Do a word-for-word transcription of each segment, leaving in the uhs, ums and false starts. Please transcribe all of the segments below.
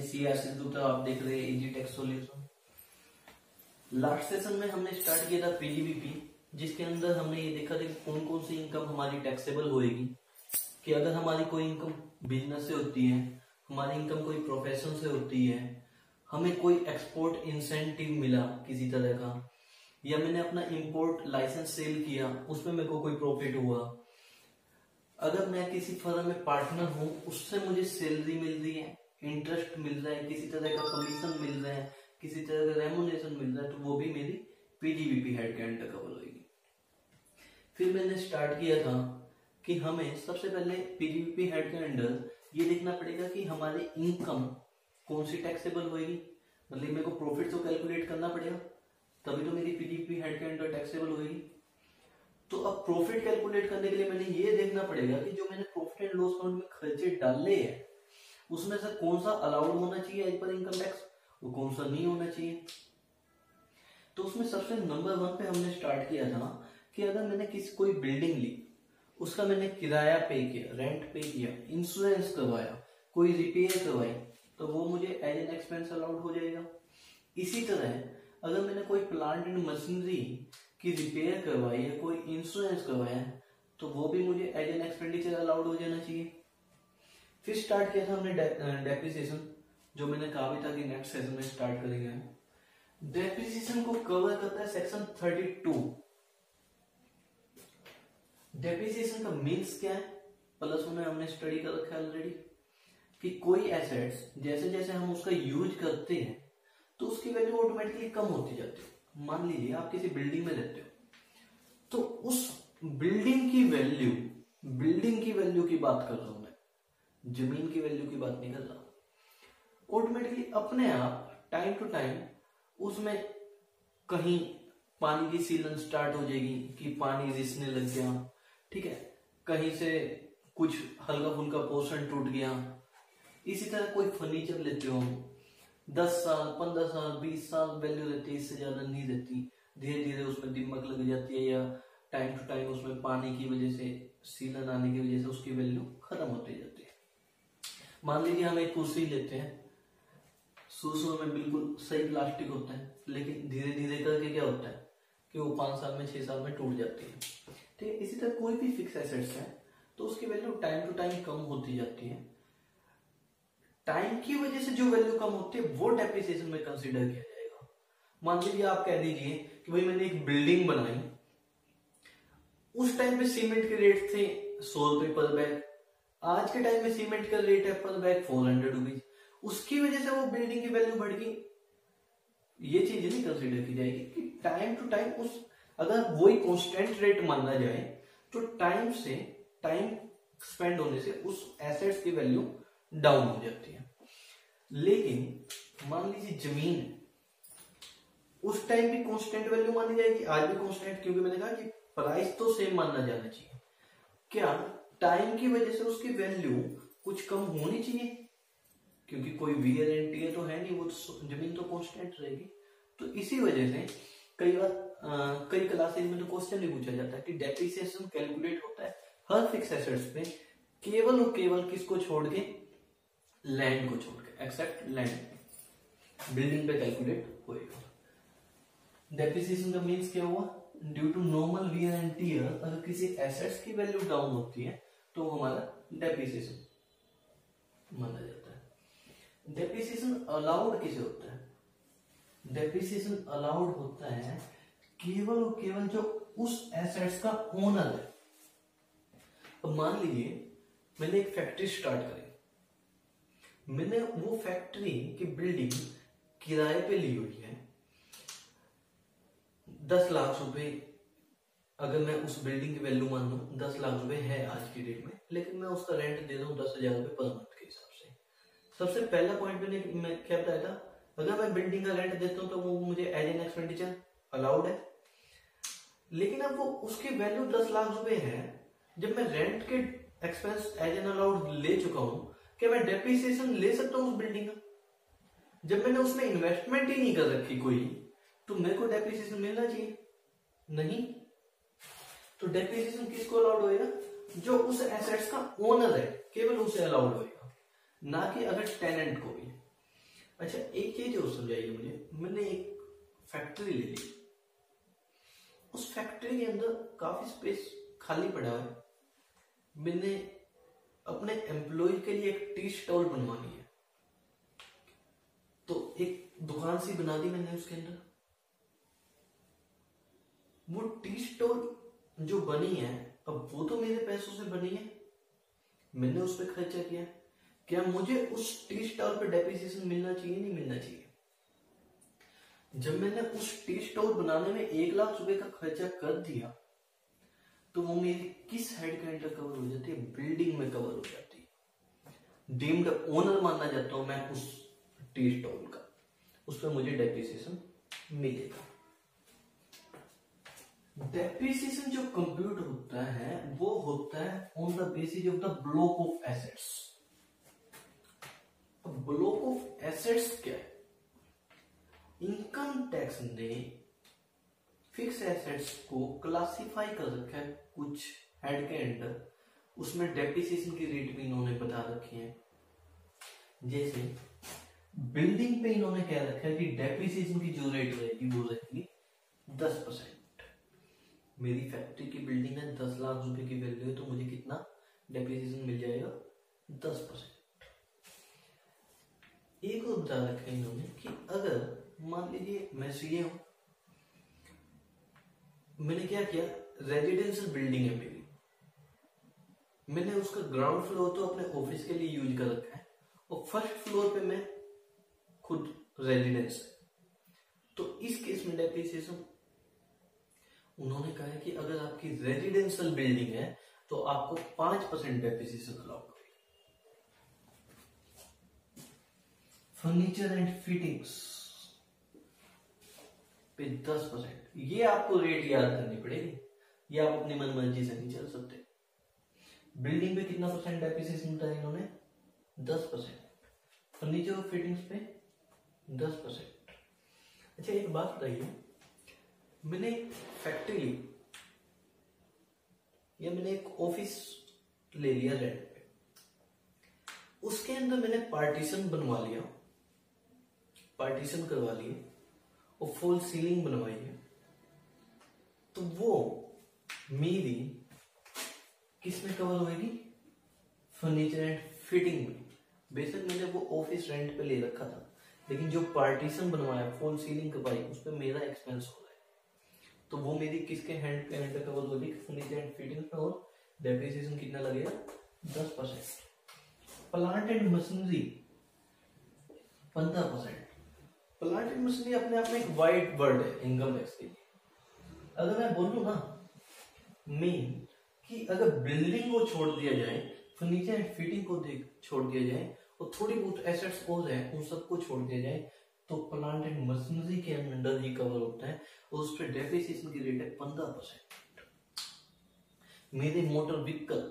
C R C group, आप देख रहे हैं easy tax solution. Last session में हमने स्टार्ट किया था पीजीबीपी, जिसके अंदर हमने ये देखा था कि कौन कौन सी इनकम हमारी टैक्सेबल होएगी। कि अगर हमारी कोई इनकम बिजनेस से होती है, हमारी इनकम कोई प्रोफेशन से होती है, हमें कोई एक्सपोर्ट इंसेंटिव मिला किसी तरह का, या मैंने अपना इंपोर्ट लाइसेंस सेल किया, उसमें मेरे को कोई प्रॉफिट हुआ, अगर मैं किसी फर्म में पार्टनर हूं, उससे मुझे सैलरी मिल रही है, इंटरेस्ट मिल रहा है, किसी तरह का कमीशन मिल रहा है, किसी तरह का रेमुनेशन मिल रहा है, तो वो भी मेरी पीजीबीपी हेड के अंडर कवर होगी। फिर मैंने स्टार्ट किया था कि हमें सबसे पहले पीजीबीपी हेड के अंडर ये देखना पड़ेगा कि हमारी इनकम कौन सी टैक्सेबल होगी। मतलब मेरे को प्रॉफिट तो कैलकुलेट करना पड़ेगा, तभी तो मेरी पीजीबीपी हेड के अंडर टैक्सेबल होगी। तो अब प्रॉफिट कैलकुलेट करने के लिए मैंने ये देखना पड़ेगा कि जो मैंने प्रॉफिट एंड लॉस अकाउंट में खर्चे डाले हैं, उसमें से कौन सा अलाउड होना चाहिए एज पर इनकम टैक्स, वो कौन सा नहीं होना चाहिए। तो उसमें सबसे नंबर वन पे हमने स्टार्ट किया था कि अगर मैंने किसी कोई बिल्डिंग ली, उसका मैंने किराया पे किया, रेंट पे किया, इंश्योरेंस करवाया, कोई रिपेयर करवाई, तो वो मुझे एज एन एक्सपेंस अलाउड हो जाएगा। इसी तरह अगर मैंने कोई प्लांट एंड मशीनरी की रिपेयर करवाई है, कोई इंश्योरेंस करवाया है, तो वो भी मुझे एज एन एक्सपेंडिचर अलाउड हो जाना चाहिए। फिर स्टार्ट किया था हमने डेप्रिसिएशन, जो मैंने कहा भी था कि नेक्स्ट सेशन में स्टार्ट करेंगे। डेप्रिसिएशन को कवर करता है सेक्शन थर्टी टू। डेप्रिसिएशन का मीन्स क्या है, प्लस वन में हमने स्टडी कर रखा है ऑलरेडी, कि कोई एसेट्स जैसे जैसे हम उसका यूज करते हैं तो उसकी वैल्यू ऑटोमेटिकली कम होती जाती है। मान लीजिए आप किसी बिल्डिंग में रहते हो, तो उस बिल्डिंग की वैल्यू, बिल्डिंग की वैल्यू की बात कर रहा हूं मैं, जमीन की वैल्यू की बात नहीं कर रहा, ऑटोमेटिकली अपने आप टाइम टू टाइम उसमें कहीं पानी की सीलन स्टार्ट हो जाएगी कि पानी रिसने लग गया, ठीक है, कहीं से कुछ हल्का फुल्का पोर्शन टूट गया। इसी तरह कोई फर्नीचर लेते हो, दस साल, पंद्रह साल, बीस साल वैल्यू रहती है, इससे ज्यादा नहीं रहती। धीरे धीरे उसमें दीमक लग जाती है, या टाइम टू टाइम उसमें पानी की वजह से, सीलन आने की वजह से उसकी वैल्यू खत्म होती जाती है। मान लीजिए हम एक कुर्सी लेते हैं, शुरू शुरू में बिल्कुल सही प्लास्टिक होता है, लेकिन धीरे धीरे करके क्या होता है कि वो पांच साल में, छह साल में टूट जाती है, ठीक है। इसी तरह कोई भी फिक्स एसेट्स है तो उसकी वैल्यू टाइम टू टाइम कम होती जाती है। टाइम की वजह से जो वैल्यू कम होती है वो डेप्रिसिएशन में कंसीडर किया जाएगा। मान लीजिए आप कह दीजिए कि भाई मैंने एक बिल्डिंग बनाई, उस टाइम पे सीमेंट के रेट थे सौ रुपए पर बैग, आज के टाइम में सीमेंट का रेट है पर बैग फोर हंड्रेड रुपीज, उसकी वजह से वो बिल्डिंग की वैल्यू बढ़ गई। ये चीज नहीं कंसीडर की जाएगी कि टाइम टू टाइम उस, अगर वही कांस्टेंट रेट माना जाए तो टाइम से, टाइम स्पेंड होने से उस एसेट्स की वैल्यू डाउन हो जाती है। लेकिन मान लीजिए जमीन, उस टाइम भी कांस्टेंट वैल्यू मानी जाएगी, आज भी कांस्टेंट, क्योंकि मैंने कहा कि प्राइस तो सेम मानना जाना चाहिए। क्या टाइम की वजह से उसकी वैल्यू कुछ कम होनी चाहिए, क्योंकि कोई वियर एंड टियर तो है नहीं, वो तो जमीन तो कांस्टेंट रहेगी। तो इसी वजह से कई बार कई क्लासेज में तो क्वेश्चन भी पूछा जाता है कि डेप्रिसिएशन कैलकुलेट होता है हर फिक्स एसेट्स पे केवल और केवल किसको छोड़ के, लैंड को छोड़ के, एक्सेप्ट लैंड, बिल्डिंग पे कैलकुलेट होएगा। डेप्रिसिएशन का मीन्स क्या हुआ, due to normal wear and tear अगर किसी एसेट्स की वैल्यू डाउन होती है तो हमारा डेप्रिसिएशन माना जाता है। डेप्रिसिएशन अलाउड किसे होता है, डेप्रिसिएशन अलाउड होता है केवल और केवल जो उस एसेट्स का ओनर है। अब मान लीजिए मैंने एक फैक्ट्री स्टार्ट करी, मैंने वो फैक्ट्री की बिल्डिंग किराए पे ली हुई है, दस लाख रुपए, अगर मैं उस बिल्डिंग की वैल्यू मान लूं दस लाख रुपए है आज की डेट में, लेकिन मैं उसका रेंट दे रहा हूं दस हजार रुपए पर मंथ के हिसाब से। सबसे पहला पॉइंट मैंने मैं क्या बताया था, अगर मैं बिल्डिंग का रेंट देता हूं तो वो मुझे एज एन एक्सपेंडिचर अलाउड है। लेकिन अब वो उसकी वैल्यू दस लाख रुपए है, जब मैं रेंट के एक्सपेंस एज एन अलाउड ले चुका हूं, क्या मैं डेप्रिसिएशन ले सकता हूं उस बिल्डिंग का? जब मैंने उसमें इन्वेस्टमेंट ही नहीं कर रखी कोई, तो मेरे को डेप्रिसिएशन मिलना चाहिए नहीं। तो डेप्रिसिएशन किसको अलाउड होएगा, जो उस एसेट्स का ओनर है, केवल उसे अलाउड होएगा, ना कि अगर टेनेंट को भी। अच्छा एक चीज और समझाइए मुझे, मैंने एक फैक्ट्री ले ली, उस फैक्ट्री के अंदर काफी स्पेस खाली पड़ा है, मैंने अपने एम्प्लॉय के लिए एक टी स्टॉल बनवानी है, तो एक दुकान सी बना दी मैंने उसके अंदर। वो टी स्टॉल जो बनी है, अब वो तो मेरे पैसों से बनी है, मैंने उस पर खर्चा किया, क्या मुझे उस टी स्टॉल पे डेप्रिसिएशन मिलना चाहिए? नहीं मिलना चाहिए। जब मैंने उस टी स्टॉल बनाने में एक लाख रुपए का खर्चा कर दिया, तो वो मेरी किस हेड के अंडर कवर हो जाती है? बिल्डिंग में कवर हो जाती है। डीम्ड ओनर माना जाता हूं मैं उस टी स्टॉल का, उस पर मुझे डेप्रिसिएशन मिलेगा। डेप्रिसिएशन जो कंप्यूट होता है वो होता है on the basis of the block of assets. Block of assets क्या है? इनकम टैक्स ने फिक्स एसेट्स को क्लासिफाई कर रखा है कुछ हेड के अंडर, उसमें डेप्रिसिएशन की रेट भी इन्होंने बता रखी है। जैसे बिल्डिंग पे इन्होंने कह रखा है कि डेप्रिसिएशन की जो रेट रहेगी वो रहेगी दस परसेंट। मेरी फैक्ट्री की बिल्डिंग है, दस लाख रुपए की वैल्यू है, तो मुझे कितना डेप्रिसिएशन मिल जाएगा? दस परसेंट। एक और बता रखा है इन्होंने कि अगर मान लीजिए मैं सीए हूं, मैंने क्या किया, रेजिडेंशियल बिल्डिंग है मेरी, मैंने उसका ग्राउंड फ्लोर तो अपने ऑफिस के लिए यूज कर रखा है और फर्स्ट फ्लोर पे मैं खुद रेजिडेंस है, तो इस केस में डेप्रिसिएशन उन्होंने कहा है कि अगर आपकी रेजिडेंशियल बिल्डिंग है तो आपको पांच परसेंट डेप्रिसिएशन अलाउ करेगी। फर्नीचर एंड फिटिंग्स पे दस परसेंट, ये आपको रेट याद करनी पड़ेगी, ये आप अपनी मनमर्जी से नहीं चल सकते। बिल्डिंग पे कितना परसेंट डेप्रिसिएशन बताया इन्होंने? दस परसेंट। फर्नीचर और फिटिंग्स पे दस परसेंट। अच्छा एक बात बताइए, मैंने एक फैक्ट्री ली या मैंने एक ऑफिस ले लिया रेंट पे, उसके अंदर मैंने पार्टीशन बनवा लिया, पार्टीशन करवा लिए और फॉल सीलिंग बनवाई है, तो वो मेरी किस में कवर होगी? फर्नीचर एंड फिटिंग में। बेशक मैंने वो ऑफिस रेंट पे ले रखा था, लेकिन जो पार्टीशन बनवाया, फॉल सीलिंग करवाई, उस पर मेरा एक्सपेंस हो रहा है, तो वो मेरी किसके हैंड के अंडर कवर होगी? फर्नीचर एंड फिटिंग में। और डेप्रिसिएशन कितना लगेगा? दस परसेंट। प्लांट एंड मशीनरी पंद्रह परसेंट। प्लांट एंड मशीनरी अपने आप में एक वाइड वर्ड है इनकम टैक्स के लिए। अगर मैं बोलूं ना मेन कि अगर बिल्डिंग को छोड़ दिया जाए, फर्नीचर एंड फिटिंग को देख छोड़ दिया जाए और थोड़ी बहुत एसेट्स और है उन सबको छोड़ दिया जाए, तो प्लांट एंड मशीनरी के अंडर ही कवर होता है और उस पर डेप्रिसिएशन की रेट है पंद्रह परसेंट। मेरी मोटर व्हीकल,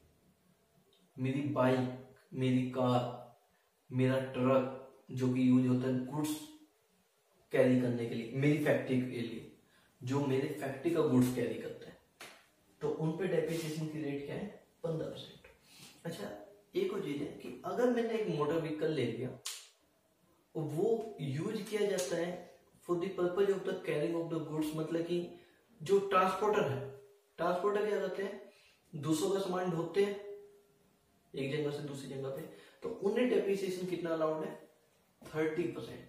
मेरी बाइक, मेरी कार, मेरा ट्रक जो कि यूज होता है गुड्स कैरी करने के लिए, मेरी फैक्ट्री के लिए जो मेरे फैक्ट्री का गुड्स कैरी करता है, तो उन पे डेप्रिसिएशन की रेट क्या है? पंद्रह परसेंट। अच्छा एक और चीज है कि अगर मैंने एक मोटर व्हीकल ले लिया और वो यूज किया जाता है for the purpose of the carrying of the goods, मतलब कि जो ट्रांसपोर्टर है, ट्रांसपोर्टर क्या करते हैं? दूसरों का सामान ढोते हैं एक जगह से दूसरी जगह पे, तो उन्हें डेप्रिसिएशन कितना अलाउड है? Thirty percent.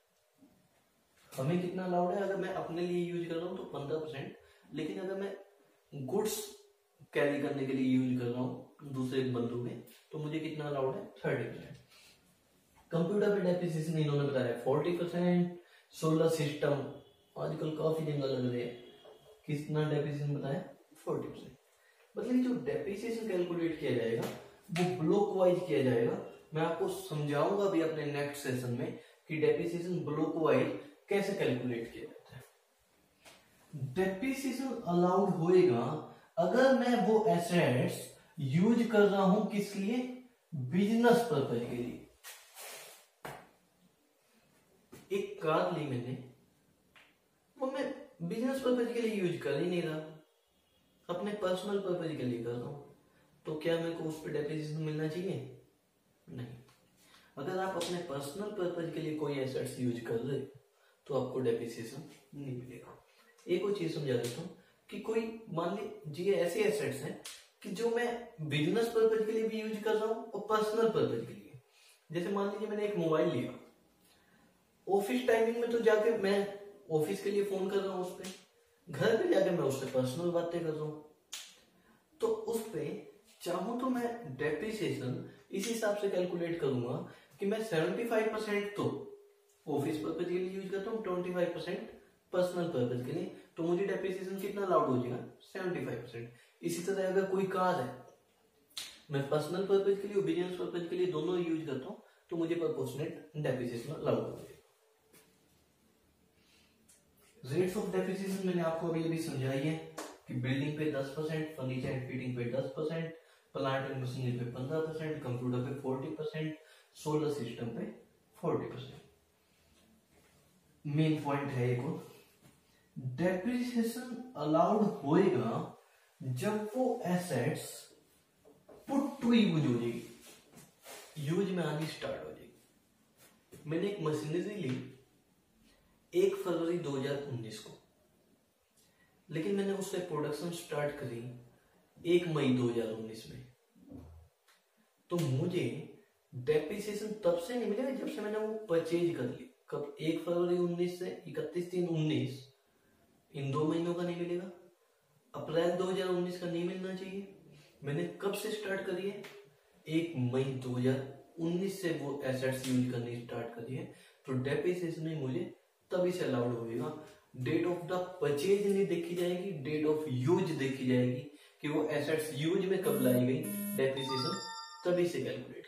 हमें कितना अलाउड है? अगर मैं अपने लिए यूज कर रहा हूं तो पंद्रह परसेंट, लेकिन अगर मैं गुड्स कैरी करने के लिए यूज कर रहा हूं दूसरे बंदों में, तो मुझे कितना अलाउड है? Thirty percent. कंप्यूटर पे डेप्रिसिएशन इन्होंने बताया फोर्टी परसेंट। सोलर सिस्टम आजकल काफी जगह लग रहे हैं, कितना डेप्रिसिएशन बताया? Forty percent. मतलब जो डेप्रिसिएशन कैलकुलेट किया जाएगा वो ब्लॉक वाइज किया जाएगा। मैं आपको समझाऊंगा भी अपने नेक्स्ट सेशन में कि डेप्रिसिएशन ब्लॉक वाइज कैसे कैलकुलेट किया जाता है। डेप्रिसिएशन अलाउड होएगा अगर मैं वो एसेट्स यूज कर रहा हूं किस लिए? बिजनेस पर्पज के लिए। एक कार ली मैंने, वो मैं बिजनेस पर्पज के लिए यूज कर ही नहीं रहा, अपने पर्सनल पर्पज के लिए कर रहा हूं, तो क्या मेरे को उस पर डेप्रिसिएशन मिलना चाहिए? नहीं। अगर आप अपने पर्सनल पर्पज के लिए कोई एसेट्स यूज कर रहे तो आपको डेप्रिसिएशन नहीं मिलेगा। एक और चीज समझा देता हूँ कि कोई मान लीजिए ऐसे एसेट्स हैं कि जो मैं बिजनेस पर्पज के लिए भी यूज कर रहा हूँ और पर्सनल पर्पज के लिए। जैसे मान लीजिए मैंने एक मोबाइल लिया, ऑफिस टाइमिंग में तो जाके मैं ऑफिस के लिए फोन कर रहा हूँ, उस पर घर पे जाके मैं उससे पर्सनल बातें कर रहा हूँ, तो उस पे चाहूं तो मैं डेप्रिसिएशन इस हिसाब से कैलकुलेट करूंगा कि मैं पचहत्तर परसेंट तो ऑफिस पर्पज के लिए यूज करता हूँ, पच्चीस परसेंट पर्सनल पर्पज के लिए, तो मुझे डेप्रिसिएशन कितना अलाउड हो जाएगा, पचहत्तर परसेंट। इसी तरह अगर कोई कार है मैं पर्सनल पर्पज के लिए और बिजनेस पर्पज के लिए दोनों यूज करता हूँ तो मुझे प्रोपोर्शनेट डेप्रिसिएशन अलाउड हो जाएगा। रेट्स ऑफ डेप्रिसिएशन मैंने आपको अभी अभी समझाई है कि बिल्डिंग पे दस परसेंट, फर्नीचर एंड फिटिंग पे दस परसेंट, प्लांट एंड मशीनरी पे पंद्रह परसेंट, कंप्यूटर पे चालीस परसेंट, सोलर सिस्टम पे चालीस परसेंट। मेन पॉइंट है एक और, डेप्रिसिएशन अलाउड होएगा जब वो एसेट्स पुट टू यूज हो जाएगी, यूज में आनी स्टार्ट हो जाएगी। मैंने एक मशीनरी ली एक फरवरी दो हज़ार उन्नीस को, लेकिन मैंने उससे प्रोडक्शन स्टार्ट करी एक मई दो हज़ार उन्नीस में, तो मुझे डेप्रिसिएशन तब से नहीं मिलेगा जब से मैंने वो परचेज कर ली। कब? एक फरवरी उन्नीस से इकतीस तीन उन्नीस, इन दो महीनों का नहीं मिलेगा। अप्रैल दो हज़ार उन्नीस का नहीं मिलना चाहिए। मैंने कब से स्टार्ट करी है? एक मई दो हज़ार उन्नीस से वो एसेट्स यूज करनी स्टार्ट करी है, तो डेप्रिसिएशन में मुझे तभी से अलाउड होगा। डेट ऑफ द परचेज नहीं देखी जाएगी, डेट ऑफ यूज देखी जाएगी कि वो एसेट्स यूज में कब लाई गई, डेप्रिसिएशन तभी से कैलकुलेट